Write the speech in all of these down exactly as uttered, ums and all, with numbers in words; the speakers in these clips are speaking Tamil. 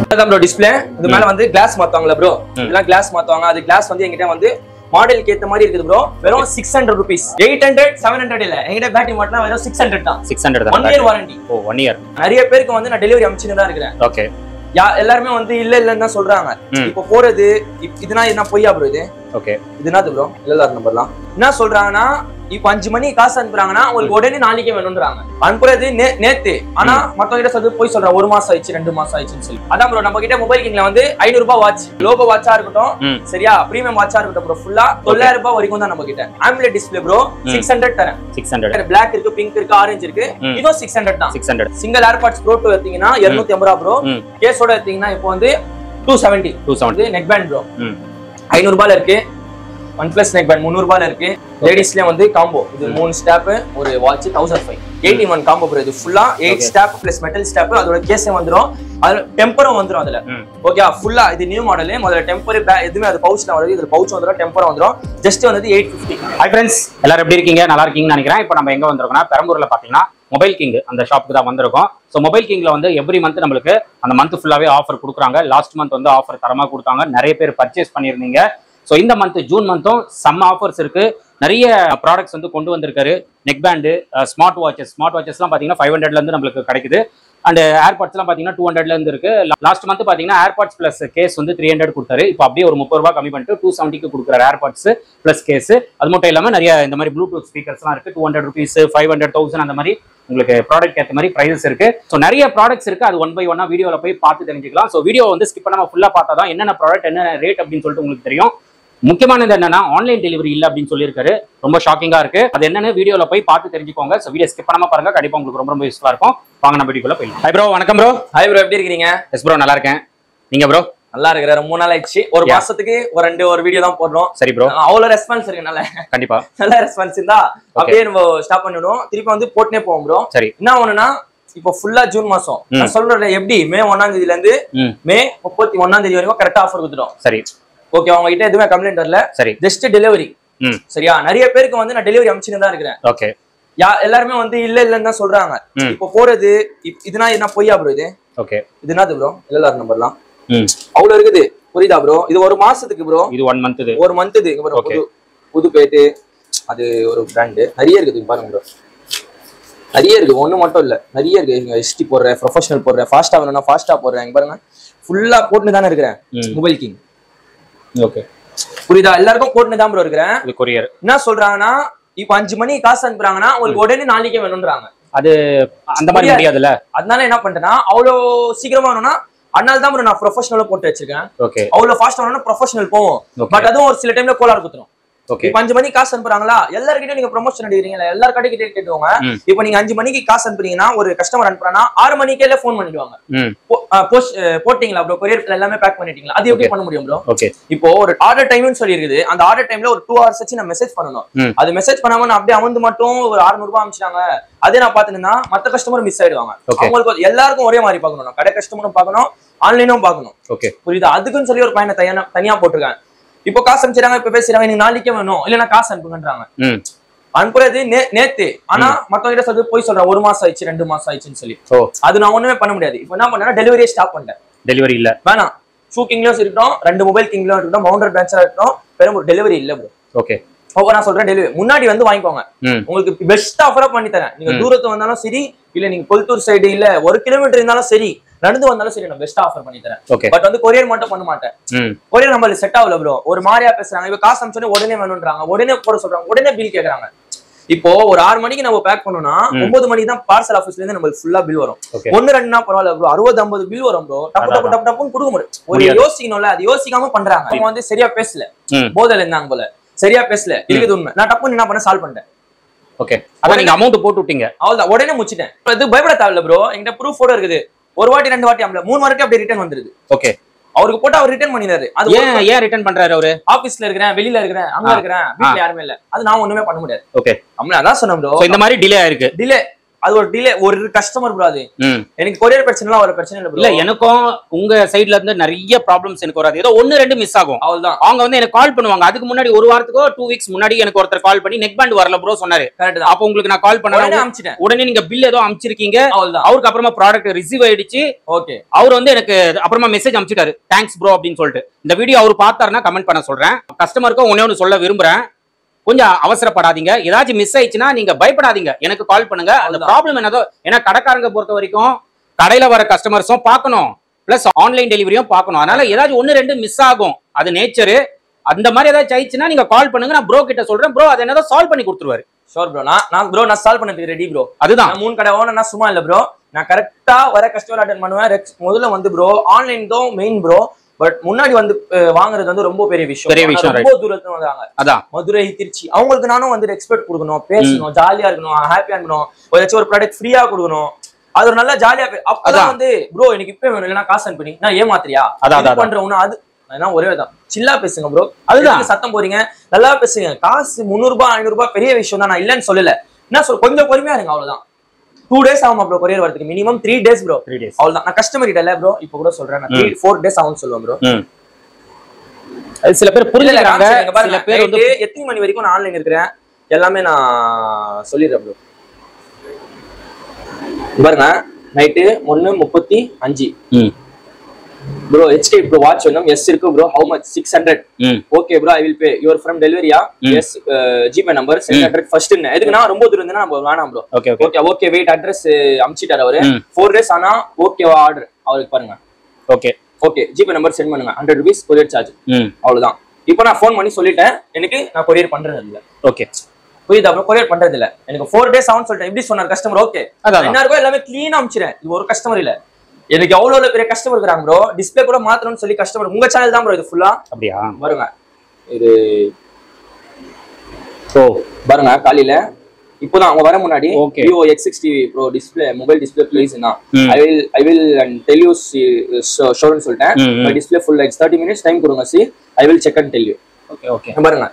அதான் ப்ரோ டிஸ்ப்ளே. இது மேல வந்து கிளாஸ் மாத்துவாங்கல ப்ரோ, இதெல்லாம் கிளாஸ் மாத்துவாங்க. அது கிளாஸ் வந்து என்கிட்ட வந்து மாடலுக்கு ஏத்த மாதிரி இருக்குது ப்ரோ. வெறும் six hundred rupees. Eight hundred seven hundred இல்ல, என்கிட்ட பேட்டரி மட்டும் வெறும் சிக்ஸ் ஹண்ட்ரட் தான். சிக்ஸ் ஹண்ட்ரட் தான். One year warranty. Oh one year. நிறைய பேருக்கு வந்து நான் டெலிவரி அனுப்பிச்சுன்னு தான் இருக்கிறேன். ஓகே. யா எல்லாருமே வந்து இல்ல இல்லன்னு தான் சொல்றாங்க. இப்போ போறது இதுனா என்ன பொய்யா ப்ரோ இது? ஓகே. இது என்னது ப்ரோ? எல்எல்ஆர் நம்பர்லாம் என்ன சொல்றாங்கன்னா, இப்போ அஞ்சு மணி காசு அனுப்புறாங்கன்னா உங்களுக்கு உடனே நாளைக்கே வேணும்ன்றாங்க. அனுப்புறது நேத்து, ஆனா மத்தவங்க கிட்ட சொல்லி போய் சொல்றாங்க ஒரு மாசம் ஆயிடுச்சு ரெண்டு மாசம் ஆயிடுச்சுன்னு சொல்லி. அதான் ப்ரோ நம்ம கிட்ட மொபைல் கிங்ல வந்து ஐநூறு ரூபாய் வாட்ச், லோகோ வாட்சா இருக்கட்டும் சரியா, பிரீமியம் வாட்சா இருக்கட்டும் ப்ரோ, ஃபுல்லா தொள்ளாயிரம் ரூபாய் வரைக்கும் தான் நம்ம கிட்ட. AMOLED display bro six hundred தரேன். Six hundred. பிளாக் இருக்கு, பிங்க் இருக்கு, ஆரஞ்சு இருக்கு, இதுவும் சிக்ஸ் ஹண்ட்ரட் தான். Six hundred. Single AirPods bro two எடுத்தீங்கன்னா இருநூத்தி ஐம்பது ரூபாய் ப்ரோ. கேஸோட எடுத்தீங்கன்னா இப்போ வந்து two seventy. Two seventy. Neck band bro ஐநூறு ரூபாயில இருக்கு. ஒன் பிளஸ் நெக் பேண்ட் முந்நூறு ரூபாயில இருக்கு. லேடிஸ்லயே வந்து காம்போ, இது மூணு ஸ்டாப் ஒரு watch thousand five eighty one combo bro. இது ஃபுல்லா eight strap plus metal strap, அதோட கேஸே வந்துடும், அது டெம்பரும் வந்துடும் அதுல. ஓகே ஃபுல்லா இது நியூ மாடல். முதல்ல டெம்பர் எதுவுமே அது பவுச்ல வருது, இதுல பவுச் வந்துடும், டெம்பர் வந்துடும். ஜஸ்ட் வந்து எயிட் ஃபிஃப்டி. ஹாய் ஃப்ரெண்ட்ஸ், எல்லாரும் எப்படி இருக்கீங்க? நல்லா இருக்கீங்கன்னு நினைக்கிறேன். இப்போ நம்ம எங்க வந்திருக்கோம்னா பெரம்பூர்ல பாத்தீங்கன்னா மொபைல் கிங் அந்த ஷாப்புக்கு தான் வந்திருக்கோம். ஸோ மொபைல் கிங்ல வந்து எவ்ரி மந்த் நம்மளுக்கு அந்த மந்த் ஃபுல்லாவே ஆஃபர் கொடுக்குறாங்க. லாஸ்ட் மந்த் வந்து ஆஃபர் தரமா கொடுத்தாங்க, நிறைய பேர் பர்ச்சேஸ் பண்ணியிருந்தீங்க. ஸோ இந்த மந்த் ஜூன் மந்த்தும் செம்ம ஆஃபர்ஸ் இருக்கு. நிறைய ப்ராடக்ட்ஸ் வந்து கொண்டு வந்திருக்காரு. Neck band, smart watches smart வாட்சஸ்லாம் பார்த்தீங்கன்னா ஃபைவ் ஹண்ட்ரட்ல இருந்து நம்மளுக்கு கிடைக்குது. அண்ட் ஏர்பாட்ஸ்லாம் பார்த்தீங்கன்னா டூ ஹண்ட்ரட்ல இருந்து இருக்கு. லாஸ்ட் மந்த் பார்த்தீங்கன்னா ஏர்பாட்ஸ் பிளஸ் கேஸ் வந்து த்ரீ ஹண்ட்ரட் கொடுத்தாரு. இப்போ அப்படியே ஒரு முப்பது ரூபாய் கம்மி பண்ணிட்டு டூ செவன்ட்டிக்கு கொடுக்குறாரு ஏர்பாட்ஸ் பிளஸ் கேஸ். அது மட்டும் இல்லாமல் நிறைய இந்த மாதிரி ப்ளூடூத் ஸ்பீக்கர்ஸ்லாம் இருக்கு. Two hundred rupees, five hundred thousand அந்த மாதிரி உங்களுக்கு ப்ராடக்ட் ஏற்ற மாதிரி ப்ரைஸஸ் இருக்கு. ஸோ நிறைய ப்ராடக்ட்ஸ் இருக்கு. அது ஒன் பை ஒன்னா வீடியோவில் போய் பார்த்து தெரிஞ்சுக்கலாம். ஸோ வீடியோ வந்து ஸ்கிப் பண்ணாம ஃபுல்லாக பார்த்தா தான் என்னென்ன ப்ராடக்ட் என்ன ரேட் அப்படின்னு சொல்லிட்டு உங்களுக்கு தெரியும். முக்கியமானது என்னன்னா ஆன்லைன் டெலிவரி இல்ல அப்படின்னு சொல்லியிருக்காரு. ரொம்ப ஷாக்கிங்கா இருக்கு. அது என்னன்னு வீடியோல போய் பார்த்து தெரிஞ்சுக்கோங்க. சோ வீடியோ ஸ்கிப் பண்ணாம பாருங்க, கண்டிப்பா உங்களுக்கு ரொம்ப ரொம்ப யூஸ்ஃபுல்லா இருக்கும். வாங்க நம்ம வீடியோக்குள்ள போயிடலாம். ஹாய் ப்ரோ, வணக்கம் ப்ரோ. ஹாய் ப்ரோ, எப்படி இருக்கீங்க? எஸ் ப்ரோ, நல்லா இருக்கேன். நீங்க ப்ரோ? நல்லா இருக்கிறேன். ரொம்ப நாள் ஆயிடுச்சு. ஒரு மாசத்துக்கு ஒரு ரெண்டு ஒரு வீடியோ தான் போடுறோம். சரி ப்ரோ, அவ்வளவு ரெஸ்பான்ஸ் இருக்குனால கண்டிப்பா நல்ல ரெஸ்பான்ஸ் இருந்தா அப்படியே நம்ம ஸ்டாப் பண்ணிடுவோம். திருப்பி வந்து போட்டுனே போவோம் ப்ரோ. சரி, என்ன ஒண்ணுன்னா இப்போ ஃபுல்லா ஜூன் மாசம் நான் சொல்றேன், எப்படி மே ஒன்னாம் தேதியில இருந்து மே முப்பத்தி ஒன்னாம் தேதி வரைக்கும் கரெக்டா ஆஃபர் கொடுத்துட்டோம். சரி ஓகே, அவங்க கிட்ட எதுவுமே கம்ப்ளைண்ட் வரல. சரி, ஜஸ்ட் டெலிவரி. சரியா, நிறைய பேருக்கு வந்து நான் டெலிவரி அனுப்பிச்சுன்னு தான் இருக்கிறேன். ஓகே, யா எல்லாருமே வந்து இல்ல இல்லன்னு தான் சொல்றாங்க. இப்போ போறது இதுனா என்ன பொய்யா ப்ரோ இது? ஓகே, இது என்னது ப்ரோ? எல்எல்ஆர் நம்பர்லாம் அவ்வளவு இருக்குது, புரியுதா ப்ரோ? இது ஒரு மாசத்துக்கு ப்ரோ, இது ஒன் மந்த் இது ஒரு மந்த் இது புது புது பேட்டு, அது ஒரு பிராண்டு. நிறைய இருக்குது பாருங்க ப்ரோ, நிறைய இருக்கு. ஒண்ணு மட்டும் இல்ல, நிறைய இருக்கு. எஸ்டி போடுறேன், ப்ரொஃபஷனல் போடுறேன், ஃபாஸ்டா வேணும்னா ஃபாஸ்டா போடுறேன். பாருங்க ஃபுல்லா போட்டுன்னு தானே இருக்கிறேன் மொபைல் கிங். ஓகே புரியுதா? எல்லாருக்கும் போட்டுன்னு தான் ப்ரோ இருக்கிறேன். இது கொரியர். என்ன சொல்றாங்கன்னா, இப்போ அஞ்சு மணி காசு அனுப்புறாங்கன்னா உங்களுக்கு உடனே நாளைக்கே வேணும்ன்றாங்க. அது அந்த மாதிரி முடியாதுல்ல. அதனால என்ன பண்றேன்னா, அவ்வளவு சீக்கிரமா வேணும்னா அதனால தான் ப்ரோ நான் ப்ரொஃபஷனலா போட்டு வச்சிருக்கேன். ஓகே, அவ்வளவு ஃபாஸ்டா வேணும்னா ப்ரொஃபஷனல் போவோம். பட் அதுவும் ஒரு சில டைம்ல கோளாறு குத்துரும். ஓகே, இப்போ அஞ்சு மணிக்கு காசு அனுப்புறாங்களா, எல்லார்கிட்டயும் நீங்க ப்ரொமோஷன் அடிக்கிறீங்களா, எல்லார் கடைக்கிட்டே கேட்டுவாங்க. இப்போ நீங்க அஞ்சு மணிக்கு காசு அனுப்புறீங்கன்னா ஒரு கஸ்டமர் அனுப்புறானா ஆறு மணிக்கே ஃபோன் பண்ணிடுவாங்க. போஸ்ட் போட்டீங்களா ப்ரோ, கொரியர் எல்லாமே பேக் பண்ணிட்டீங்களா? அது எப்படி பண்ண முடியும் ப்ரோ? ஓகே, இப்போ ஒரு ஆர்டர் டைம்னு சொல்லி இருக்குது. அந்த ஆர்டர் டைம்ல ஒரு டூ ஹவர்ஸ் வச்சு நான் மெசேஜ் பண்ணணும். அது மெசேஜ் பண்ணாம நான் அப்படியே அமௌண்ட் மட்டும் ஒரு அறுநூறு ரூபாய் அனுப்பிச்சாங்க, அதே நான் பாத்துனா மத்த கஸ்டமர் மிஸ் ஆயிடுவாங்க. அவங்களுக்கு எல்லாருக்கும் ஒரே மாதிரி பார்க்கணும், கடை கஸ்டமரும் பார்க்கணும், ஆன்லைனும் பார்க்கணும். ஓகே புரியுதா? அதுக்குன்னு சொல்லி ஒரு பையனை தனியா தனியா போட்டிருக்கேன். இப்போ காசு அனுப்பிச்சாங்க, இப்ப பேசுறாங்க நீங்க நாளைக்கே வேணும் இல்லன்னா காசு அனுப்புங்கன்றாங்க. அனுப்புறது நேத்து, ஆனா மத்தவங்க கிட்ட சொல்லி போய் சொல்றேன் ஒரு மாசம் ஆயிடுச்சு ரெண்டு மாசம் ஆயிடுச்சுன்னு சொல்லி. அது நான் ஒண்ணுமே பண்ண முடியாது. இப்போ என்ன பண்ணேன்னா டெலிவரியே ஸ்டாப் பண்ணிட்டேன். டெலிவரி இல்ல வேணாம். ஷூ கிங்லயும் இருக்கட்டும், ரெண்டு மொபைல் கிங்லயும் இருக்கட்டும், மவுண்டர் பிரான்ச்சா இருக்கட்டும், பெரும்பூர் டெலிவரி இல்ல ப்ரோ. ஓகே ஓகே, நான் சொல்றேன் டெலிவரி முன்னாடி வந்து வாங்கிக்கோங்க. உங்களுக்கு பெஸ்ட் ஆஃபரா பண்ணி தரேன். நீங்க தூரத்து வந்தாலும் சரி, இல்ல நீங்க கொல்தூர் சைடு இல்ல ஒரு கிலோமீட்டர் இருந்தாலும் சரி, நடந்து வந்தாலும் சரி, நான் பெஸ்ட் ஆஃபர் பண்ணி தரேன். பட் வந்து கொரியர் மட்டும் பண்ண மாட்டேன். கொரியர் நம்மளுக்கு செட் ஆகல ப்ரோ. ஒரு மாதிரியா பேசுறாங்க. இப்ப காசு அனுப்பிச்சோடனே உடனே வேணும்ன்றாங்க, உடனே போட சொல்றாங்க, உடனே பில் கேக்குறாங்க. இப்போ ஒரு ஆறு மணிக்கு நம்ம பேக் பண்ணோம்னா ஒன்பது மணிக்கு தான் பார்சல் ஆஃபீஸ்ல இருந்து நம்மளுக்கு ஃபுல்லா பில் வரும். ஒன்னு ரெண்டுனா பரவாயில்ல ப்ரோ, அறுபது ஐம்பது பில் வரும் ப்ரோ. டப்பு டப்பு டப்பு டப்புன்னு கொடுக்க முடியும். ஒரு யோசிக்கணும்ல, அது யோசிக்காம பண்றாங்க. அவங்க வந்து சரியா பேசல, போதல இருந்தாங்க போல, சரியா பேசல. இருக்குது உண்மை. நான் டப்புன்னு என்ன பண்ண சால்வ் பண்ணிட்டேன். ஓகே, அதான் நீங்க அமௌண்ட் போட்டு விட்டீங்க, அவ்வளவுதான், உடனே முடிச்சிட்டேன். இது பயப்பட தேவையில்ல ப்ரோ, என்கிட்ட ப்ரூஃபோட இருக்குது. ஒரு வாட்டி ரெண்டு வாட்டி அம்ல மூணு வாட்டி அப்படியே ரிட்டர்ன் வந்துருது. ஓகே, அவருக்கு போட்டு அவர் ரிட்டர்ன் பண்ணினாரு. அது ஏன் ஏன் ரிட்டர்ன் பண்றாரு அவரு? ஆபீஸ்ல இருக்கிறேன், வெளியில இருக்கிறேன், அங்க இருக்கிறேன், வீட்ல யாருமே இல்ல, அது நான் ஒண்ணுமே பண்ண முடியாது. ஓகே, அம்ல அதான் சொன்னேன் ப்ரோ. இந்த மாதிரி டிலே ஆயிருக்கு. டிலே அது ஒரு டிலே ஒரு கஸ்டமர் ப்ரோ. அது எனக்கு கொரியர் பிரச்சனைலாம் ஒரு பிரச்சனை இல்ல ப்ரோ. இல்ல எனக்கும் உங்க சைடுல இருந்து நிறைய ப்ராப்ளம்ஸ் எனக்கு வராது. ஏதோ ஒன்னு ரெண்டு மிஸ் ஆகும் அவ்வளவுதான். அவங்க வந்து எனக்கு கால் பண்ணுவாங்க. அதுக்கு முன்னாடி ஒரு வாரத்துக்கோ டூ வீக்ஸ் முன்னாடி எனக்கு ஒருத்தர் கால் பண்ணி நெக் பேண்ட் வரல ப்ரோ சொன்னாரு. அப்ப உங்களுக்கு நான் கால் பண்ணேன், உடனே நீங்க பில் ஏதோ அனுப்பிச்சிருக்கீங்க. அவருக்கு அப்புறமா ப்ராடக்ட் ரிசீவ் ஆயிடுச்சு. ஓகே, அவர் வந்து எனக்கு அப்புறமா மெசேஜ் அனுப்பிச்சிட்டாரு தேங்க்ஸ் ப்ரோ அப்படின்னு சொல்லிட்டு. இந்த வீடியோ அவர் பார்த்தாருன்னா கமெண்ட் பண்ண சொல்றேன். கஸ்டமருக்கும் ஒன்னே ஒன்னு சொல்ல விரும்புறேன், கொஞ்சம் அவசரப்படாதீங்க. ஏதாச்சும் மிஸ் ஆயிடுச்சுன்னா நீங்க பயப்படாதீங்க, எனக்கு கால் பண்ணுங்க. அந்த ப்ராப்ளம் என்னதோ, ஏன்னா கடைக்காரங்க பொறுத்த வரைக்கும் கடையில வர கஸ்டமர்ஸும் பார்க்கணும், பிளஸ் ஆன்லைன் டெலிவரியும் பார்க்கணும். அதனால ஏதாச்சும் ஒன்னு ரெண்டு மிஸ் ஆகும், அது நேச்சரு. அந்த மாதிரி ஏதாச்சும் ஆயிடுச்சுன்னா நீங்க கால் பண்ணுங்க, நான் ப்ரோ கிட்ட சொல்றேன். ப்ரோ அதை என்னதோ சால்வ் பண்ணி கொடுத்துருவாரு. Sure bro. நான் நான் ப்ரோ நான் சால்வ் பண்ணதுக்கு ரெடி ப்ரோ. அதுதான் மூணு கடை ஓனா சும்மா இல்ல ப்ரோ. நான் கரெக்டா வர கஸ்டமர் அட்டென்ட் பண்ணுவேன். முதல்ல வந்து ப்ரோ ஆன்லைன் தான் மெயின் ப்ரோ. பட் முன்னாடி வந்து வாங்குறது வந்து ரொம்ப பெரிய விஷயம். பெரிய விஷயம். ரொம்ப தூரத்துல வந்தாங்க. அதான் மதுரை, திருச்சி. அவங்களுக்கு நானும் வந்து ரெஸ்பெக்ட் கொடுக்கணும், பேசணும், ஜாலியா இருக்கணும், ஹாப்பியா இருக்கணும். ஏதாச்சும் ஒரு ப்ராடக்ட் ஃப்ரீயா கொடுக்கணும், அது ஒரு நல்லா ஜாலியா. அப்பதான் வந்து ப்ரோ எனக்கு இப்ப வேணும், இல்லைன்னா காசு அனுப்பி நான் ஏமாத்திரியா பண்ற ஒண்ணு. அது ஒரே தான், சில்லா பேசுங்க ப்ரோ. அதுதான் சத்தம் போறீங்க, நல்லா பேசுங்க. காசு முந்நூறு ரூபாய் ஐநூறு ரூபாய் பெரிய விஷயம் தான், நான் இல்லைன்னு சொல்லல. என்ன சொல், கொஞ்சம் பொறுமையா இருங்க, அவ்வளவுதான். டூ டேஸ் ஆகும் ப்ரோ கொரியர் வரதுக்கு, minimum three days bro. Three days அவ்வளவுதான். நான் கஸ்டமர் கிட்ட இல்ல ப்ரோ, இப்போ கூட சொல்றேன், நான் த்ரீ ஃபோர் டேஸ் ஆகும்னு சொல்லுவேன் ப்ரோ. அது சில பேர் புரியலறாங்க. சில பேர் வந்து எத்தனை மணி வரைக்கும் நான் ஆன்லைன் இருக்கிறேன் எல்லாமே நான் சொல்லிடுறேன் ப்ரோ. பாருங்க, நைட்டு ஒன்னு முப்பத்தி அஞ்சு bro. H K bro watch வேணும். எஸ் இருக்கு bro. How much? Six hundred. Okay bro, I will pay. Your from டெலிவரியா? Yes. GPay number seven hundred first. எதுக்குன்னா ரொம்ப தூரம் இருந்தா நம்ம வேணாம் ப்ரோ. Okay okay okay wait, address அனுப்பிச்சிட்டாரு அவரு. ஃபோர் டேஸ் ஆனா ஓகேவா ஆர்டர் அவருக்கு பாருங்க. Okay okay GPay number sent பண்ணுங்க. ஹண்ட்ரட் ருபீஸ் கொரியர் சார்ஜ், அவ்வளவுதான். இப்போ நான் ஃபோன் பண்ணி சொல்லிட்டேன், எனக்கு நான் கொரியர் பண்றது இல்ல. ஓகே புரியுதா ப்ரோ? கொரியர் பண்றது இல்ல, எனக்கு ஃபோர் டேஸ் ஆகும்னு சொல்லிட்டேன். எப்படி சொன்னார் கஸ்டமர்? ஓகே என்ன இருக்கோ எல்லாமே கிளீனா அனுப்பிச்சிடுறேன். இது ஒரு கஸ்டமர் இல்ல, எனக்கு எவ்வளவு பெரிய கஸ்டமர் இருக்காங்க ப்ரோ. டிஸ்பிளே கூட மாத்தணும்னு சொல்லி கஸ்டமர். உங்க சேனல் தான் ப்ரோ இது ஃபுல்லா. அப்படியா? பாருங்க இது ஓ பாருங்க காலையில இப்போதான் அவங்க வர முன்னாடி Vivo X sixty Pro display mobile display please னா I will I will and tell you ஷோர்னு சொல்லிட்டேன். My display full like thirty minutes time கொடுங்க. See I will check and tell you. Okay okay பாருங்க.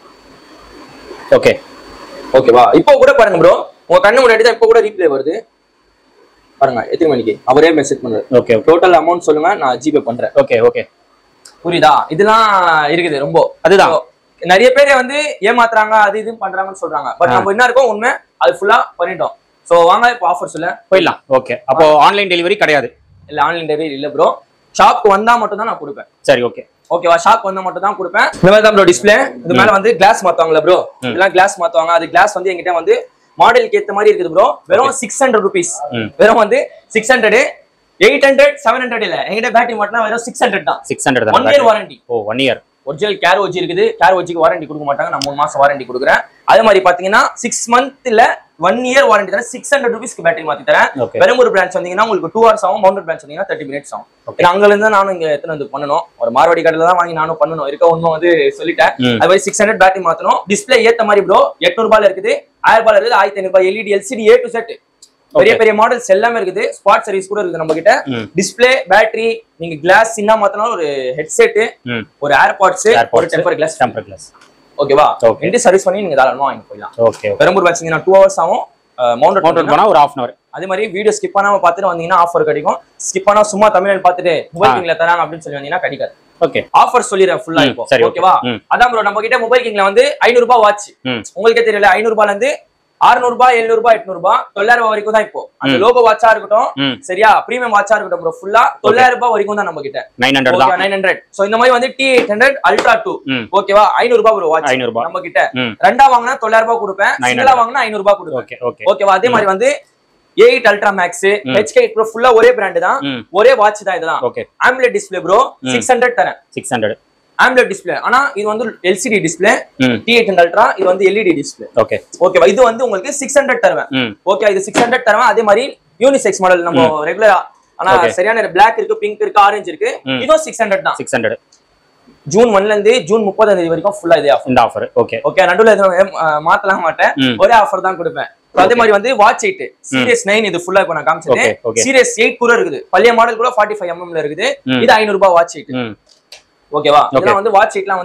ஓகே ஓகேவா? இப்போ கூட பாருங்க ப்ரோ, உங்க கண்ணு முன்னாடி தான் இப்போ கூட ரீப்ளே வருது பாருங்க. எத்தனை மணிக்கு அவரே மெசேஜ் பண்றாரு. ஓகே டோட்டல் அமௌண்ட் சொல்லுங்க, நான் ஜிபே பண்றேன். ஓகே ஓகே புரியுதா? இதெல்லாம் இருக்குது ரொம்ப. அதுதான் நிறைய பேர் வந்து ஏமாத்துறாங்க, அது இது பண்றாங்கன்னு சொல்றாங்க. பட் நம்ம என்ன இருக்கோம் உண்மை, அது ஃபுல்லா பண்ணிட்டோம். சோ வாங்க இப்போ ஆஃபர்ஸ் இல்ல போயிடலாம். ஓகே அப்போ ஆன்லைன் டெலிவரி கிடையாது? இல்ல ஆன்லைன் டெலிவரி இல்ல ப்ரோ. ஷாப்க்கு வந்தா மட்டும் தான் நான் கொடுப்பேன். சரி ஓகே ஓகேவா? ஷாப் வந்தா மட்டும் தான் கொடுப்பேன். இந்த மாதிரி தான் ப்ரோ டிஸ்பிளே. இது மேல வந்து கிளாஸ் மாத்துவாங்கல ப்ரோ, இதெல்லாம் கிளாஸ் மாத்துவாங்க. அது கிளாஸ் வந்து என்கிட்ட வந்து மாடலுக்கு ஏத்த மாதிரி இருக்குது ப்ரோ. வெறும் சிக்ஸ் ஹண்ட்ரட் ருபீஸ். வெறும் வந்து six hundred eight hundred seven hundred இல்ல, என்கிட்ட பேட்டரி மட்டும் வெறும் சிக்ஸ் ஹண்ட்ரட் தான். சிக்ஸ் ஹண்ட்ரட் தான். One year warranty. Oh one year original care OG இருக்குது. கேர் ஓஜிக்கு வாரண்டி கொடுக்க மாட்டாங்க, நான் மூணு மாசம் வாரண்டி கொடுக்குறேன். அதே மாதிரி பாத்தீங்கன்னா சிக்ஸ் மந்த்ல ஒன் இயர் வாரண்டி தரேன். சிக்ஸ் ஹண்ட்ரட் ருபீஸ்க்கு பேட்டரி மாத்தி தரேன். பெரம்பூர் பிரான்ச் வந்தீங்கன்னா உங்களுக்கு டூ ஹவர்ஸ் ஆகும். மவுண்டட் பிரான்ச் வந்தீங்கன்னா தேர்ட்டி மினிட்ஸ் ஆகும். அங்க இருந்து நானும் இங்க எத்தனை வந்து பண்ணணும், ஒரு மார்வாடி கடையில தான் வாங்கி நானும் பண்ணணும். இருக்க ஒன்னும் வந்து சொல்லிட்டேன். அது மாதிரி சிக்ஸ் ஹண்ட்ரட் பேட்டரி மாத்தணும். டிஸ்பிளே ஏத்த மாதிரி ப்ரோ எட்நூறு ரூபாயில இருக்குது, ஆயிரம் ரூபாயில இருக்குது, ஆயிரத்தி ஐநூறு ரூபாய் எல்இடி எல்சிடி ஏ டு செட் பெரிய பெரிய மாடல்ஸ் எல்லாமே இருக்குது. ஸ்பாட் சர்வீஸ் கூட இருக்குது நம்ம கிட்ட. டிஸ்பிளே பேட்டரி நீங்க கிளாஸ் சின்ன மாத்தனாலும் ஒரு ஹெட்செட், ஒரு ஏர்பாட்ஸ், ஒரு டெம்பர் கிளாஸ் டெம்பர் கிளாஸ் ஓகேவா? ரெண்டு சர்வீஸ் பண்ணி நீங்க தாராளமா வாங்கி போயிடலாம். ஓகே பெரம்பூர் வாட்சிங்கன்னா டூ ஹவர்ஸ் ஆகும். மவுண்டட் மவுண்டட் போனா ஒரு ஹாஃப் அன் அவர். அதே மாதிரி வீடியோ ஸ்கிப் பண்ணாம பார்த்துட்டு வந்தீங்கன்னா ஆஃபர் கிடைக்கும். ஸ்கிப் பண்ணா சும்மா தமிழ்ல பார்த்துட்டு மொபைல் கிங்ல தராங்க அப்படின்னு சொல்லி வந்தீங்கன்னா கிடைக்காது. ஓகே ஆஃபர் சொல்லிடுறேன் ஃபுல்லா இப்போ. ஓகேவா? அதான் ப்ரோ நம்ம கிட்ட மொபைல் கிங்ல வந்து ஐநூறு ரூபாய் வாட்ச் உங்களுக்கே தெரியல. ஐநூறு ரூபாய்ல இருந்து அறுநூறு ரூபாய் எழுநூறு ரூபாய் எட்நூறு ரூபாய் தொள்ளாயிரம் ரூபாய் வரைக்கும் தான். இப்போ அந்த லோகோ வாட்சா இருக்கட்டும், சரியா, பிரீமியம் வாட்சா இருக்கட்டும் ப்ரோ, ஃபுல்லா தொள்ளாயிரம் ரூபாய் வரைக்கும் தான் நம்ம கிட்ட. Nine hundred nine hundred so இந்த மாதிரி வந்து T eight hundred ultra two ஓகேவா? ஐநூறு ரூபாய் ப்ரோ வாட்ச் நம்ம கிட்ட. ரெண்டா வாங்கினா தொள்ளாயிரம் ரூபாய் கொடுப்பேன், சிங்கிளா வாங்கினா ஐநூறு ரூபாய் கொடுப்பேன். ஓகேவா? அதே மாதிரி வந்து eight ultra max H K bro ஃபுல்லா ஒரே பிராண்ட் தான், ஒரே வாட்ச் தான். இதெல்லாம் AMOLED display bro six hundred தரேன். Six hundred AMOLED display. ஆனா இது வந்து LCD display, T eight hundred ultra. இது வந்து எல்இடி டிஸ்பிளே. ஓகே ஓகேவா? இது வந்து உங்களுக்கு சிக்ஸ் ஹண்ட்ரட் தருவேன். ஓகே இது சிக்ஸ் ஹண்ட்ரட் தருவேன். அதே மாதிரி யூனிசெக்ஸ் மாடல் நம்ம ரெகுலரா, ஆனா சரியான பிளாக் இருக்கு, பிங்க் இருக்கு, ஆரஞ்சு இருக்கு. இதுவும் சிக்ஸ் ஹண்ட்ரட் தான். சிக்ஸ் ஹண்ட்ரட் ஜூன் ஒன்ல இருந்து ஜூன் முப்பதாம் தேதி வரைக்கும் ஃபுல்லா இதே ஆஃபர். இந்த ஆஃபர் ஓகே ஓகே நடுவுல எதுவும் மாத்தலாம் மாட்டேன், ஒரே ஆஃபர் தான் கொடுப்பேன். அதே மாதிரி வந்து வாட்ச் எயிட் சீரியஸ் நைன் இது ஃபுல்லா இப்ப நான் காமிச்சேன். சீரியஸ் எயிட் கூட இருக்குது, பழைய மாடல் கூட ஃபார்ட்டி ஃபைவ் எம்எம்ல இருக்குது. இது ஐநூறு ரூபாய் வாட்ச் எயிட். ஓகேவா? இதெல்லாம் வந்து வாட்ச் எயிட்லாம் வந்து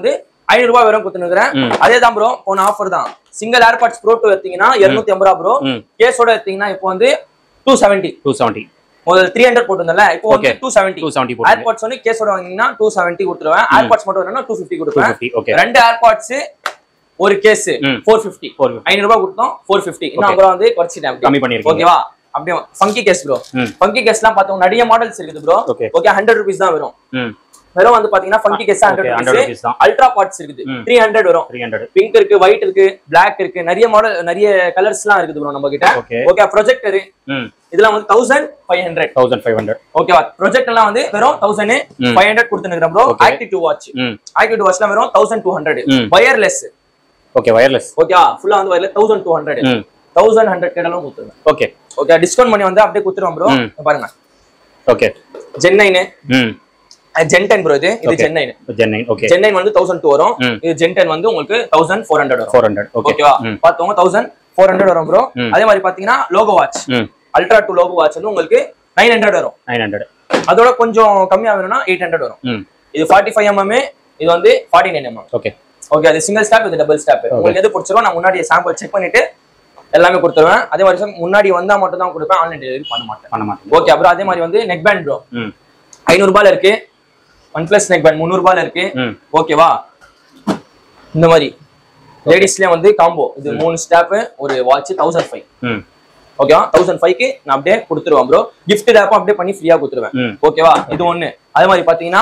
ஐநூறு ரூபாய் வரும் கொடுத்துருக்கிறேன். அதே தான் ப்ரோ போன ஆஃபர் தான். சிங்கிள் ஏர்பாட்ஸ் ப்ரோ டூ எடுத்தீங்கன்னா இருநூத்தி ஐம்பது ரூபா ப்ரோ. கேஸோட எடுத்தீங்கன்னா இப்போ வந்து டூ செவன்டி டூ செவன்டி முதல்ல த்ரீ ஹண்ட்ரட் போட்டுருந்தல இப்போ வந்து two seventy two seventy AirPods வந்து கேஸோட வாங்கினீங்கன்னா டூ செவன்டி கொடுத்துருவேன். ஏர்பாட்ஸ் மட்டும் வேணும்னா டூ ஃபிஃப்டி கொடுப்பேன். ரெண்டு ஏர்பாட்ஸ் ஒரு கேஸ் ஃபோர் ஃபிஃப்டி ஐநூறு ரூபாய் கொடுத்தோம் ஃபோர் ஃபிஃப்டி இன்னும் அப்புறம் வந்து குறைச்சிட்டேன் கம்மி பண்ணிருக்கேன். ஓகேவா? அப்படியே ஃபங்கி கேஸ் ப்ரோ. ஃபங்கி கேஸ்லாம் பார்த்தோம் நிறைய மாடல்ஸ் இருக்குது ப்ரோ. ஓகே ஹண்ட்ரட் ருபீஸ் தான் வரும். வெறும் வந்து பாத்தீங்கன்னா ஃபங்கி கேஸ் ஹண்ட்ரட் ருபீஸ் தான். அல்ட்ரா பார்ட்ஸ் இருக்குது த்ரீ ஹண்ட்ரட் வரும். பிங்க் இருக்கு, ஒயிட் இருக்கு, பிளாக் இருக்கு, நிறைய மாடல் நிறைய கலர்ஸ்லாம் இருக்குது ப்ரோ நம்ம கிட்ட. ஓகே ப்ரொஜெக்டர் இதெல்லாம் வந்து thousand five hundred thousand five hundred ஓகேவா? ப்ரொஜெக்ட் எல்லாம் வந்து வெறும் தௌசண்ட் ஃபைவ் ஹண்ட்ரட் கொடுத்துருக்கேன் bro. Active two watch active two வாட்ச்லாம் வெறும் thousand two hundred wireless. Okay wireless okay ஃபுல்லா வந்து wireless thousand two hundred thousand hundred கேட்டாலும் கொடுத்துருவேன். ஓகே ஓகே டிஸ்கவுண்ட் பண்ணி வந்து அப்படியே கொடுத்துருவோம் ப்ரோ. பாருங்க okay gen nine gen ten bro. இது இது gen nine gen nine okay gen nine வந்து தௌசண்ட் டூ வரும். இது ஜென் டென் வந்து உங்களுக்கு தௌசண்ட் ஃபோர் ஹண்ட்ரட் வரும். ஃபோர் ஹண்ட்ரட் ஓகேவா? பார்த்தவங்க தௌசண்ட் ஃபோர் ஹண்ட்ரட் வரும் ப்ரோ. அதே மாதிரி பாத்தீங்கன்னா logo watch ultra two logo watch வந்து உங்களுக்கு நைன் ஹண்ட்ரட் வரும். நைன் ஹண்ட்ரட் அதோட கொஞ்சம் கம்மியா வேணும்னா எயிட் ஹண்ட்ரட் வரும். இது ஃபார்ட்டி ஃபைவ் எம்எம் இது வந்து forty nine MM. Okay okay அது சிங்கிள் ஸ்டாப் இது டபுள் ஸ்டாப். உங்களுக்கு எது பிடிச்சிரும் நான் முன்னாடி சாம்பிள் செக் பண்ணிட்டு எல்லாமே கொடுத்துருவேன். அதே மாதிரி முன்னாடி வந்தா மட்டும் தான் கொடுப்பேன். ஆன்லைன் டெலிவரி பண்ண மாட்டேன் பண்ண மாட்டேன் ஓகே. அப்புறம் அதே மாதிரி வந்து நெக் பேண்ட் ப்ரோ ஐநூறு ரூபாயில இருக்கு. ஒன் பிளஸ் நெக் பேண்ட் முந்நூறு ரூபாயில இருக்கு. ஓகேவா? இந்த மாதிரி லேடிஸ்லயே வந்து காம்போ இது மூணு ஸ்டாப் ஒரு வாட்ச் தௌசண்ட் ஃபைவ் ஓகேவா? தௌசண்ட் ஃபைவ்க்கு நான் அப்படியே கொடுத்துருவேன் ப்ரோ. கிஃப்ட் டேப்பும் அப்படியே பண்ணி ஃப்ரீயா கொடுத்துருவேன். ஓகேவா? இது ஒண்ணு. அதே மாதிரி பாத்தீங்கன்னா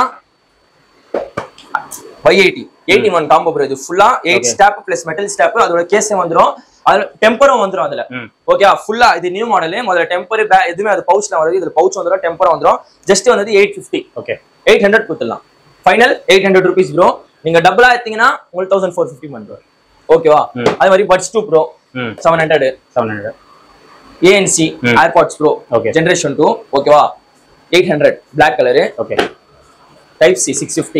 five eighty eighty one combo bro. இது ஃபுல்லா eight strap plus metal strap அதோட கேஸே வந்துடும். அதுல டெம்பரும் வந்துடும் அதுல. ஓகே ஃபுல்லா இது நியூ மாடல். முதல்ல டெம்பர் எதுவுமே அது பவுச்ல வருது. இதுல பவுச் வந்துடும் டெம்பர் வந்துடும். ஜஸ்ட் வந்து eight fifty okay eight hundred கொடுத்துடலாம். Final eight hundred rupees bro. நீங்க டபுளா எடுத்தீங்கன்னா உங்களுக்கு தௌசண்ட் ஃபோர் ஃபிஃப்டி பண்ணுறோம். ஓகேவா? அதே மாதிரி buds two bro seven hundred seven hundred ANC AirPods bro generation two ஓகேவா? Eight hundred black colour. Okay type C six fifty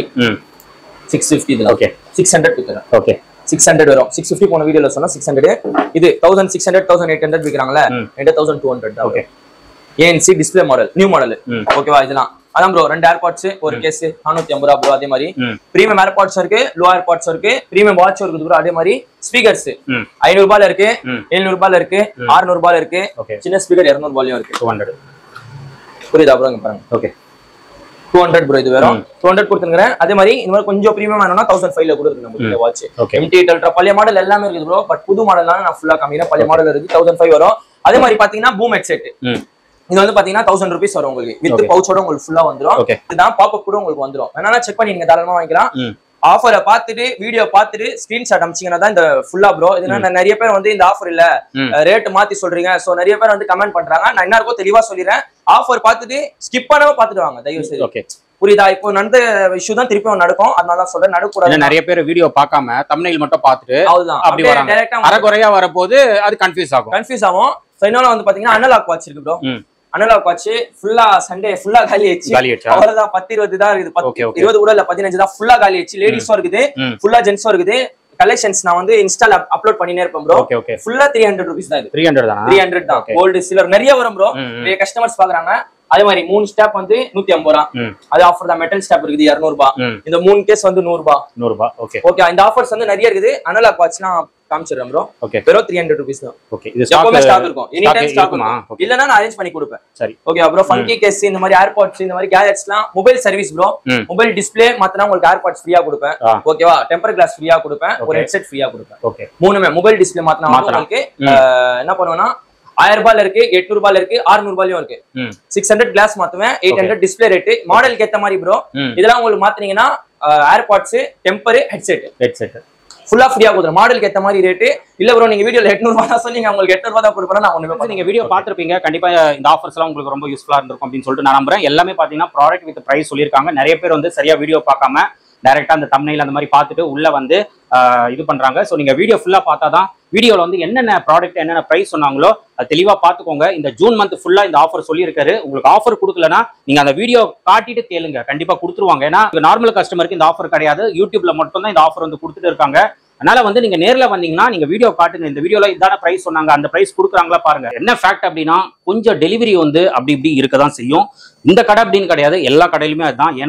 six fifty இதுல ஓகே சிக்ஸ் ஹண்ட்ரட் கொடுத்துறேன். ஓகே சிக்ஸ் ஹண்ட்ரட் வரும். சிக்ஸ் ஃபிஃப்டி போன வீடியோல சொன்னா சிக்ஸ் ஹண்ட்ரட் இது thousand six hundred thousand eight hundred விற்கிறாங்களே ரெண்டு thousand two hundred okay. ANC display model new model. ஓகேவா? இதெல்லாம் அதான் ப்ரோ ரெண்டு ஏர்பாட்ஸ் ஒரு கேஸ் நானூத்தி ஐம்பது ரூபா ப்ரோ. அதே மாதிரி பிரீமியம் ஏர்பாட்ஸ் இருக்கு, லோ ஏர்பாட்ஸ் இருக்கு, பிரீமியம் வாட்ச் இருக்குது ப்ரோ. அதே மாதிரி ஸ்பீக்கர்ஸ் ஐநூறு ரூபாயில இருக்கு, எழுநூறு ரூபாயில இருக்கு, அறுநூறு ரூபாயில இருக்கு, சின்ன ஸ்பீக்கர் இருநூறு ரூபாயிலும் இருக்கு. டூ ஹண்ட்ரட் புரியுதா ப்ரோ? பாருங்க ஓகே டூ ஹண்ட்ரட் ப்ரோ. இது வரும் டூ ஹண்ட்ரட் கொடுத்துருக்கேன். அதே மாதிரி இந்த மாதிரி கொஞ்சம் பிரீமியம் வேணும்னா தௌசண்ட் ஃபைவ்ல கொடுத்துருக்கு நம்ம வாட்ச். எம்டி அல்ட்ரா பழைய மாடல் எல்லாமே இருக்குது ப்ரோ. பட் புது மாடல்னால நான் ஃபுல்லா கம்மியா பழைய மாடல் இருக்கு தௌசண்ட் ஃபைவ் வரும். அதே மாதிரி பாத்தீங்கன்னா பூம் ஹெட்செட் இது வந்து பாத்தீங்கன்னா தௌசண்ட் ருபீஸ் வரும் உங்களுக்கு. வித் பவுச்சோட உங்களுக்கு ஃபுல்லா வந்துடும். இதுதான் பாப்அப் கூட உங்களுக்கு வந்துடும். வேணா செக் பண்ணி நீங்க தாராளமா வாங்கிக்கலாம். ஆஃபரை பார்த்துட்டு வீடியோ பார்த்துட்டு ஸ்கிரீன்ஷாட் அமிச்சிங்கன்னா தான் இந்த ஃபுல்லா ப்ரோ. இதுனா நிறைய பேர் வந்து இந்த ஆஃபர் இல்ல ரேட் மாத்தி சொல்றீங்க. சோ நிறைய பேர் வந்து கமெண்ட் பண்றாங்க. நான் என்ன இருக்கோ தெளிவா சொல்லிடுறேன். ஆஃபர் பார்த்துட்டு ஸ்கிப் பண்ணாம பார்த்துட்டு வாங்க தயவு செய்து. ஓகே புரியுதா? இப்போ நடந்த இஷ்யூ தான் திருப்பியும் நடக்கும். அதனால தான் சொல்றேன் நடக்கூடாது. நிறைய பேர் வீடியோ பார்க்காம தம்ப்நெயில் மட்டும் பார்த்துட்டு அதுதான் அப்படி வராங்க. அரைகுறையா வரப்போது அது கன்ஃபியூஸ் ஆகும் கன்ஃபியூஸ் ஆகும். சோ இன்னொன்னு வந்து பாத்தீங்கன்னா அனலாக் வாட்ச் இருக்கு ப்ரோ. அனலாக் வாட்ச் ஃபுல்லா சண்டே ஃபுல்லா காலி ஆயிடுச்சு. அவ்வளவுதான் பத்து இருபது தான் இருக்குது. இருபது கூட இல்ல பதினஞ்சு தான் ஃபுல்லா காலி ஆயிடுச்சு. லேடிஸும் இருக்குது ஃபுல்லா ஜென்ஸும் இருக்குது. கலெக்ஷன்ஸ் நான் வந்து இன்ஸ்டால அப்லோட் பண்ணினே இருப்பேன் ப்ரோ. ஃபுல்லா த்ரீ ஹண்ட்ரட் ருபீஸ் தான். த்ரீ ஹண்ட்ரட் தான் த்ரீ ஹண்ட்ரட் தான் கோல்டு சில்வர் நிறைய வரும் ப்ரோ. நிறைய கஸ்டமர்ஸ் பாக்குறாங்க. அதே மாதிரி மூணு ஸ்டாப் வந்து நூத்தி ஐம்பது ரூபா. அது ஆஃபர் தான். மெட்டல் ஸ்டாப் இருக்குது இருநூறு ரூபாய். இந்த மூணு கேஸ் வந்து நூறு ரூபாய் நூறு ரூபாய் ஓகே ஓகே. இந்த ஆஃபர்ஸ் வந்து நிறைய இருக்குது. அனலாக் வாட்ச்லாம் காமிச்சிடுறேன் ப்ரோ. ஓகே வெறும் த்ரீ ஹண்ட்ரட் ருபீஸ் தான். ஓகே இது எப்பவுமே ஸ்டாக் இருக்கும். எனி டைம் ஸ்டாக் இருக்கும். இல்லனா நான் அரேஞ்ச் பண்ணி கொடுப்பேன். சரி ஓகே. அப்புறம் ஃபங்கி கேஸ் இந்த மாதிரி ஏர்பாட்ஸ் இந்த மாதிரி கேஜெட்ஸ்லாம் mobile service bro. Mobile display மாத்தனா உங்களுக்கு ஏர்பாட்ஸ் ஃப்ரீயா கொடுப்பேன். ஓகேவா? டெம்பர் கிளாஸ் ஃப்ரீயா கொடுப்பேன். ஒரு ஹெட்செட் ஃப்ரீயா கொடுப்பேன். ஓகே மூணுமே மொபைல் டிஸ்ப்ளே மாத்தனா உங்களுக்கு என்ன பண்ணுவேன்னா ஆயிரம் ரூபாயில இருக்கு, எட்நூறு ரூபாயில இருக்கு, அறுநூறு ரூபாயிலும் இருக்கு. சிக்ஸ் ஹண்ட்ரட் கிளாஸ் மாத்துவேன். எயிட் ஹண்ட்ரட் டிஸ்பிளே ரேட் மாடலுக்கு ஏத்த மாதிரி ப்ரோ. இதெல்லாம் உங்களுக்கு மாத்தினீங்கன்னா ஏர்பாட்ஸ் டெம்பர் ஹெட்செட் ஹெட்செட் ஃபுல்லா ஃப்ரீயா கொடுத்துரும். மாடலுக்கு ஏத்த மாதிரி ரேட்டு இல்ல ப்ரோ. நீங்க வீடியோல எட்நூறு ரூபாய் தான் சொன்னீங்க. உங்களுக்கு எட்நூறு ரூபாய் தான் கொடுப்பேன். நான் ஒண்ணுமே நீங்க வீடியோ பாத்துருப்பீங்க. கண்டிப்பா இந்த ஆஃபர்ஸ் எல்லாம் உங்களுக்கு ரொம்ப யூஸ்ஃபுல்லா இருந்திருக்கும் அப்படின்னு சொல்லிட்டு நான் நம்புறேன். எல்லாமே பாத்தீங்கன்னா ப்ராடக்ட் வித் பிரைஸ் சொல்லியிருக்காங்க. நிறைய பேர் வந்து சரியா வீடியோ பார்க்காம டைரக்டா அந்த தம்ப்நெயில் அந்த மாதிரி பார்த்துட்டு உள்ள வந்து இது பண்றாங்க. ஸோ நீங்க வீடியோ ஃபுல்லா பார்த்தா தான் வீடியோல வந்து என்னென்ன ப்ராடக்ட் என்னென்ன பிரைஸ் சொன்னாங்களோ அது தெளிவா பாத்துக்கோங்க. இந்த ஜூன் மந்த் ஃபுல்லா இந்த ஆஃபர் சொல்லியிருக்காரு. உங்களுக்கு ஆஃபர் கொடுக்கலன்னா நீங்க அந்த வீடியோ காட்டிட்டு கேளுங்க, கண்டிப்பா கொடுத்துருவாங்க. ஏன்னா நார்மல் கஸ்டமருக்கு இந்த ஆஃபர் கிடையாது. யூடியூப்ல மட்டும் தான் இந்த ஆஃபர் வந்து கொடுத்துட்டு இருக்காங்க. அதனால வந்து நீங்க நேர்ல வந்தீங்கன்னா நீங்க வீடியோ காட்டுங்க. இந்த வீடியோல இதான பிரைஸ் சொன்னாங்க, அந்த பிரைஸ் கொடுக்குறாங்களா பாருங்க. என்ன ஃபேக்ட் அப்படின்னா கொஞ்சம் டெலிவரி வந்து அப்படி இப்படி இருக்கதான் செய்யும். இந்த கடை அப்படின்னு கிடையாது, எல்லா கடையிலுமே அதுதான். ஏன்னா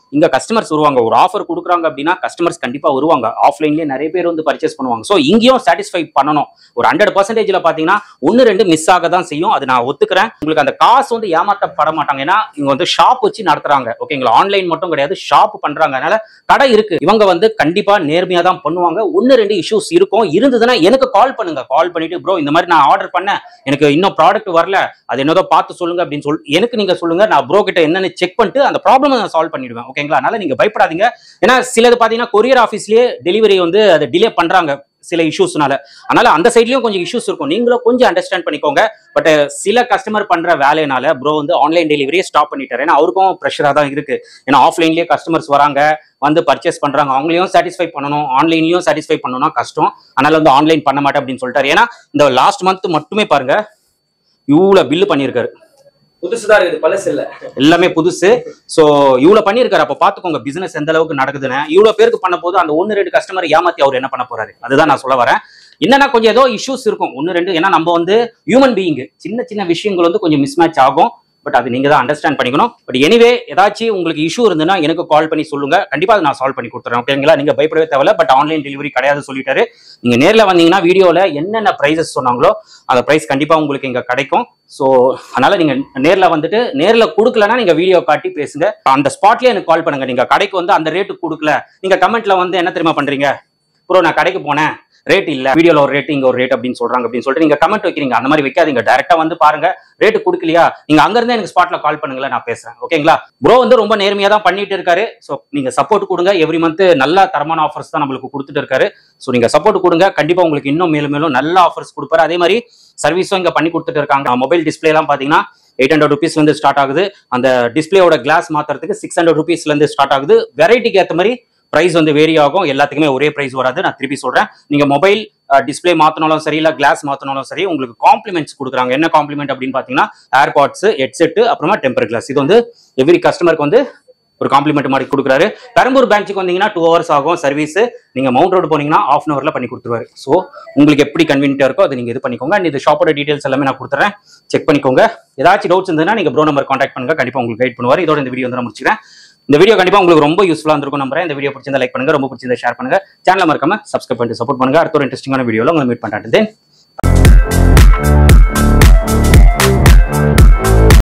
இங்க கஸ்டமர்ஸ் வருவாங்க. ஒரு ஆஃபர் கொடுக்குறாங்க அப்படின்னா கஸ்டமர்ஸ் கண்டிப்பா வருவாங்க. ஆஃப்லைன்லேயே நிறைய பேர் வந்து பர்ச்சேஸ் பண்ணுவாங்க. ஸோ இங்கேயும் சாட்டிஸ்ஃபை பண்ணணும். ஒரு ஹண்ட்ரட் பர்சன்டேஜ்ல பாத்தீங்கன்னா ஒன்னு ரெண்டு மிஸ் ஆக தான் செய்யும். அது நான் ஒத்துக்கிறேன். உங்களுக்கு அந்த காசு வந்து ஏமாற்றப்பட மாட்டாங்க. ஏன்னா இவங்க வந்து ஷாப் வச்சு நடத்துறாங்க. ஓகேங்களா, ஆன்லைன் மட்டும் கிடையாது, ஷாப் பண்றாங்க. அதனால கடை இருக்கு. இவங்க வந்து கண்டிப்பா நேர்மையா தான் பண்ணுவாங்க. ஒன்னு ரெண்டு இஷ்யூஸ் இருக்கும். இருந்ததுன்னா எனக்கு கால் பண்ணுங்க. கால் பண்ணிட்டு ப்ரோ இந்த மாதிரி நான் ஆர்டர் பண்ணேன், எனக்கு இன்னும் ப்ராடக்ட் வரல, அது என்னதோ பார்த்து சொல்லுங்க அப்படின்னு சொல்லி எனக்கு நீங்க சொல்லுங்க. நான் ப்ரோ கிட்ட என்னன்னு செக் பண்ணிட்டு அந்த ப்ராப்ளம் நான் சால்வ் பண்ணிடுவேன். ஓகேங்களா, அதனால நீங்க பயப்படாதீங்க. ஏன்னா சிலது பாத்தீங்கன்னா கொரியர் ஆஃபீஸ்லயே டெலிவரி வந்து அதை டிலே பண்றாங்க சில இஷ்யூஸ்னால. அதனால அந்த சைட்லயும் கொஞ்சம் இஷ்யூஸ் இருக்கும். நீங்களும் கொஞ்சம் அண்டர்ஸ்டாண்ட் பண்ணிக்கோங்க. பட் சில கஸ்டமர் பண்ற வேலையினால ப்ரோ வந்து ஆன்லைன் டெலிவரியே ஸ்டாப் பண்ணிட்டாரு. ஏன்னா அவருக்கும் ப்ரெஷரா தான் இருக்கு. ஏன்னா ஆஃப்லைன்லயே கஸ்டமர்ஸ் வராங்க, வந்து பர்ச்சேஸ் பண்றாங்க, அவங்களையும் சாட்டிஸ்ஃபை பண்ணணும், ஆன்லைன்லயும் சாட்டிஸ்ஃபை பண்ணணும்னா கஷ்டம். அதனால வந்து ஆன்லைன் பண்ண மாட்டேன் அப்படின்னு சொல்லிட்டாரு. ஏன்னா இந்த லாஸ்ட் மந்த் மட்டுமே பாருங்க இவ்வளவு பில்லு பண்ணியிருக்காரு. புதுசுதான் இருக்குது, பழசு இல்ல, எல்லாமே புதுசு. சோ இவ்வளவு பண்ணிருக்காரு. அப்ப பாத்துக்கோங்க பிசினஸ் எந்த அளவுக்கு நடக்குதுன்னு. இவ்வளவு பேருக்கு பண்ண போது அந்த ஒன்னு ரெண்டு கஸ்டமர் ஏமாத்தி அவர் என்ன பண்ண போறாரு, அதுதான் நான் சொல்ல வரேன். என்னன்னா கொஞ்சம் ஏதோ இஷ்யூஸ் இருக்கும் ஒன்னு ரெண்டு. ஏன்னா நம்ம வந்து ஹியூமன் பீயிங், சின்ன சின்ன விஷயங்கள் வந்து கொஞ்சம் மிஸ் மேட்ச் ஆகும். பட் அது நீங்க தான் அண்டர்ஸ்டாண்ட் பண்ணிக்கணும். பட் எனிவே ஏதாச்சும் உங்களுக்கு இஷ்யூ இருந்ததுன்னா எனக்கு கால் பண்ணி சொல்லுங்க. கண்டிப்பா அதை நான் சால்வ் பண்ணி கொடுத்துறேன். ஓகேங்களா, நீங்க பயப்படவே தேவையில்ல. பட் ஆன்லைன் டெலிவரி கிடையாது சொல்லிட்டாரு. நீங்க நேர்ல வந்தீங்கன்னா வீடியோல என்னென்ன பிரைசஸ் சொன்னாங்களோ அந்த பிரைஸ் கண்டிப்பா உங்களுக்கு இங்க கிடைக்கும். ஸோ அதனால நீங்க நேர்ல வந்துட்டு நேர்ல கொடுக்கலன்னா நீங்க வீடியோ காட்டி பேசுங்க. அந்த ஸ்பாட்லயே எனக்கு கால் பண்ணுங்க. நீங்க கடைக்கு வந்து அந்த ரேட்டு கொடுக்கல, நீங்க கமெண்ட்ல வந்து என்ன தெரியுமா பண்றீங்க, ப்ரோ நான் கடைக்கு போனேன் ரேட் இல்ல, வீடியோல ஒரு ரேட் இங்க ஒரு ரேட் அப்படின்னு சொல்றாங்க அப்படின்னு சொல்லிட்டு நீங்க கமெண்ட் வைக்கிறீங்க. அந்த மாதிரி வைக்காதீங்க. டைரக்டா வந்து பாருங்க, ரேட் கொடுக்கலையா நீங்க அங்க இருந்தே எனக்கு ஸ்பாட்ல கால் பண்ணுங்களேன், நான் பேசுறேன். ஓகேங்களா, ப்ரோ வந்து ரொம்ப நேர்மையா தான் பண்ணிட்டு இருக்காரு. ஸோ நீங்க சப்போர்ட் கொடுங்க. எவ்ரி மந்த் நல்ல தரமான ஆஃபர்ஸ் தான் நம்மளுக்கு கொடுத்துட்டு இருக்காரு. ஸோ நீங்க சப்போர்ட் கொடுங்க. கண்டிப்பா உங்களுக்கு இன்னும் மேலும் மேலும் நல்ல ஆஃபர்ஸ் கொடுப்பாரு. அதே மாதிரி சர்வீஸும் இங்க பண்ணி கொடுத்துட்டு இருக்காங்க. மொபைல் டிஸ்பிளே எல்லாம் பாத்தீங்கன்னா எயிட் ஹண்ட்ரட் ருபீஸ்ல இருந்து ஸ்டார்ட் ஆகுது. அந்த டிஸ்பிளேயோட கிளாஸ் மாத்துறதுக்கு சிக்ஸ் ஹண்ட்ரட் ருபீஸ்ல இருந்து ஸ்டார்ட் ஆகுது. வெரைட்டிக்கு ஏற்ற மாதிரி பிரைஸ் வந்து வேரி ஆகும். எல்லாத்துக்குமே ஒரே பிரைஸ் வராது. நான் திருப்பி சொல்றேன், நீங்க மொபைல் டிஸ்பிளே மாத்தினாலும் சரி, இல்ல கிளாஸ் மாத்தினாலும் சரி, உங்களுக்கு காம்ப்ளிமெண்ட்ஸ் கொடுக்குறாங்க. என்ன காம்ப்ளிமெண்ட் அப்படின்னு பாத்தீங்கன்னா ஏர்பாட்ஸ், ஹெட்செட், அப்புறமா டெம்பர் கிளாஸ். இது வந்து எவ்ரி கஸ்டமருக்கு வந்து ஒரு காம்ப்ளிமெண்ட் மாதிரி கொடுக்குறாரு. பெரம்பூர் பிரான்ச்சுக்கு வந்தீங்கன்னா டூ ஹவர்ஸ் ஆகும் சர்வீஸ். நீங்க மவுண்ட் ரோடு போனீங்கன்னா ஆஃப் அன் ஹவர்ல பண்ணி கொடுத்துருவாரு. ஸோ உங்களுக்கு எப்படி கன்வீனியா இருக்கோ அதை நீங்க இது பண்ணிக்கோங்க. அண்ட் இது ஷாப்போட டீடைல்ஸ் எல்லாமே நான் கொடுத்துறேன், செக் பண்ணிக்கோங்க. ஏதாச்சும் டவுட்ஸ் இருந்ததுன்னா நீங்க ப்ரோ நம்பர் கான்டாக்ட் பண்ணுங்க, கண்டிப்பா உங்களுக்கு கைட் பண்ணுவார். இதோட இந்த வீடியோ வந்து நான் முடிச்சுக்கிறேன். இந்த வீடியோ கண்டிப்பா உங்களுக்கு ரொம்ப யூஸ்ஃபுல்லா இருந்திருக்கும் நம்புறேன். இந்த வீடியோ பிடிச்சிருந்தா லைக் பண்ணுங்க, ரொம்ப பிடிச்சிருந்தா ஷேர் பண்ணுங்க, சேனலை மறக்காம சப்ஸ்கிரைப் பண்ணிட்டு சப்போர்ட் பண்ணுங்க. அடுத்த ஒரு இன்ட்ரெஸ்டிங்கான வீடியோல உங்களை மீட் பண்றேன்.